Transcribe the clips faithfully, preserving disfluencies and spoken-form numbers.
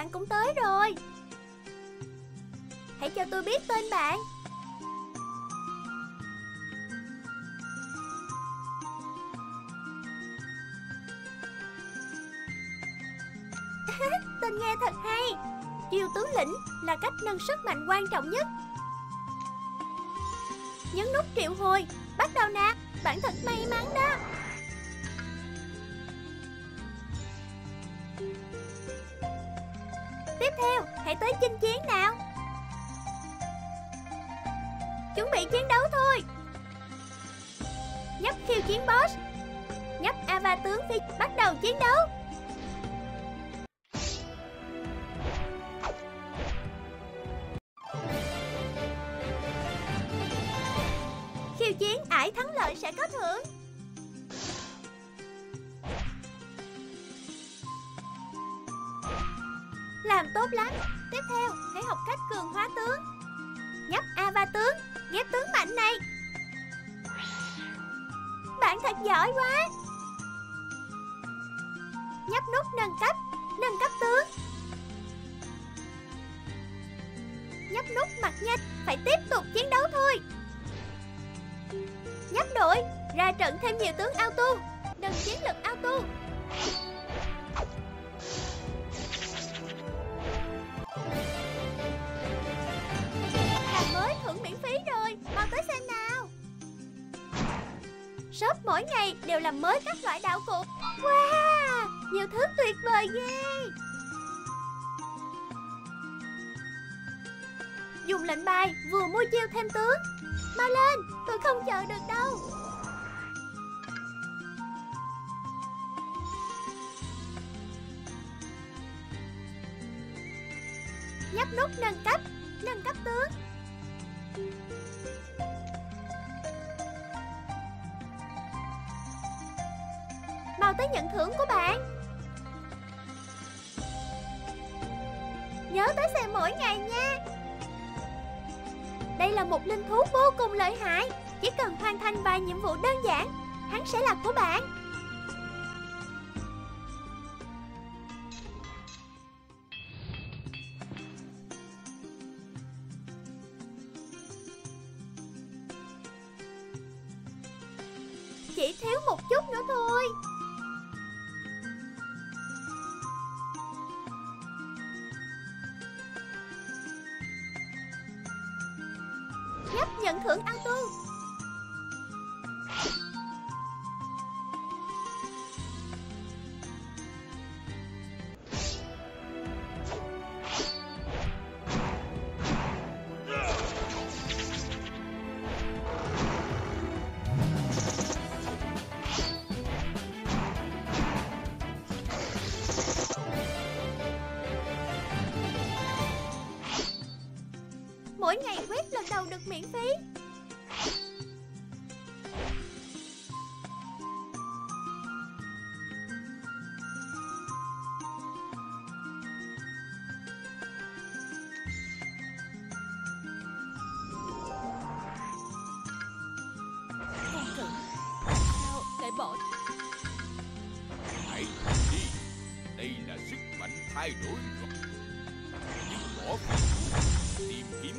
bạn cũng tới rồi. Hãy cho tôi biết tên bạn. Tên nghe thật hay. Chiêu tướng lĩnh là cách nâng sức mạnh quan trọng nhất. Nhấn nút triệu hồi. Bắt đầu nè. Bạn thật may mắn đó. Tiếp theo, hãy tới chinh chiến nào. Chuẩn bị chiến đấu thôi. Nhấp khiêu chiến boss. Nhấp Ava tướng phi. Bắt đầu chiến đấu. Khiêu chiến ải thắng lợi sẽ có thưởng. Làm tốt lắm. Tiếp theo, hãy học cách cường hóa tướng. Nhấp Ava tướng. Ghép tướng mạnh này. Bạn thật giỏi quá. Nhấp nút nâng cấp. Nâng cấp tướng. Nhấp nút mặt nhanh. Phải tiếp tục chiến đấu thôi. Nhấp đội. Ra trận thêm nhiều tướng auto. Nâng chiến lực auto. Hàng mới thưởng miễn phí rồi. Mau tới xem nào. Shop mỗi ngày đều làm mới các loại đạo cụ. Wow, nhiều thứ tuyệt vời ghê. Dùng lệnh bài vừa mua chiêu thêm tướng. Mau lên, tôi không chờ được đâu. Nhấp nút nâng cấp. Nâng cấp tướng. Mau tới nhận thưởng của bạn. Nhớ tới xem mỗi ngày nha. Đây là một linh thú vô cùng lợi hại. Chỉ cần hoàn thành vài nhiệm vụ đơn giản, hắn sẽ là của bạn. Chỉ thiếu một chút nữa thôi. Nhấp nhận thưởng auto. Mỗi ngày quét lần đầu được miễn phí. Con cưng, sao lại bỏ? Hãy đi. Đây là sức mạnh thay đổi rồi. Những bỏ phiền tìm kiếm.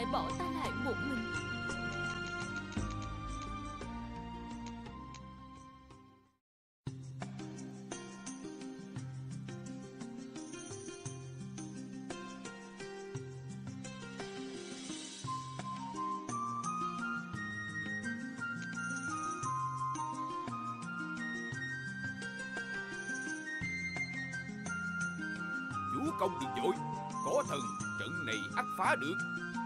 lại bỏ ta lại một mình? Chúa công đừng vội, có thần, trận này ắt phá được.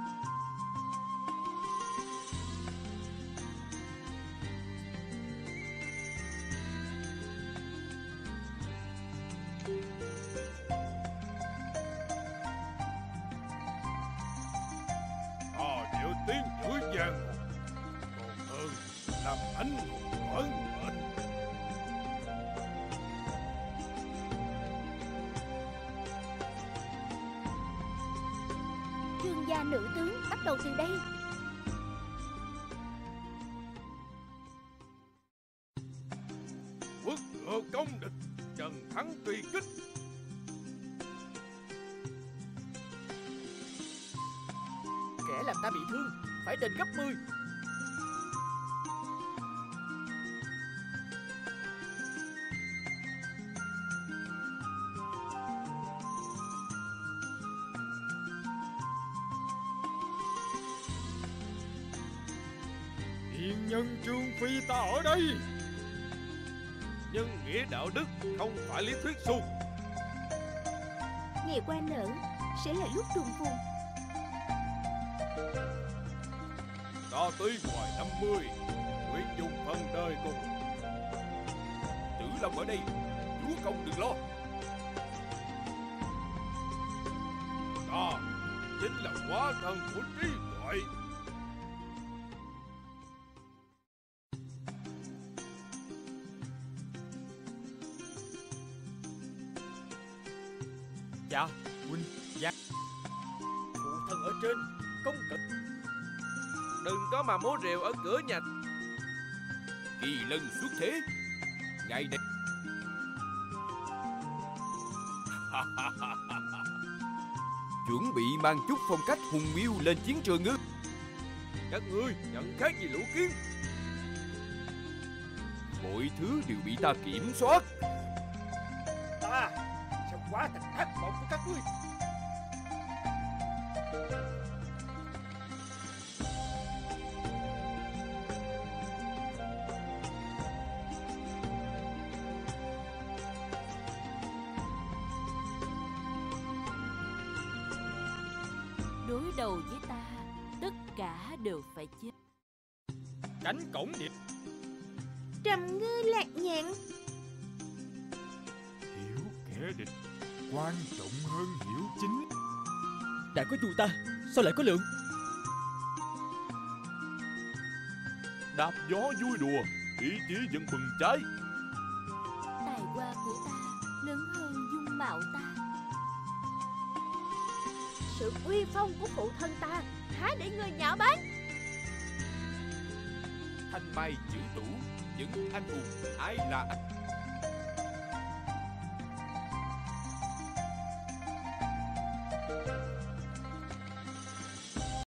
À, điệu tiếng chửi giang hồ còn hơn làm anh hùng vận mệnh. Trương gia nữ tướng bắt đầu từ đây. Quốc ngựa công địch, trần thắng tùy kích. Kẻ làm ta bị thương phải đền gấp mười. Tiên nhân Trương Phi ta ở đây. Nhân nghĩa đạo đức không phải lý thuyết suông. Ngày qua nở sẽ là lúc trùng phùng. Ta tới ngoài năm mươi, nguyện dùng phần đời cùng. Tử Long ở đây, chúa công đừng lo. Ta chính là hóa thân của trí tuệ. Dạ, huynh dạ. Phụ thân ở trên, công cận. Đừng có mà múa rìu ở cửa nhà. Kỳ lân xuất thế, ngày đây. Chuẩn bị mang chút phong cách hùng miêu lên chiến trường ư? Các ngươi nhận khác gì lũ kiến? Mọi thứ đều bị ta kiểm soát. Ta sẽ hóa thành ác mộng của các ngươi. Đối đầu với ta, tất cả đều phải chết. Cánh cổng điện. Trầm ngư lạc nhạn. Hiểu kẻ địch quan trọng hơn hiểu chính. Đã có dù ta, sao lại có lượng? Đạp gió vui đùa, ý chí vẫn bừng cháy. Tài hoa của ta lớn hơn dung mạo ta. Sự uy phong của phụ thân ta há để người nhạo báng. Thanh mai chữ tủ, những anh hùng ai là anh.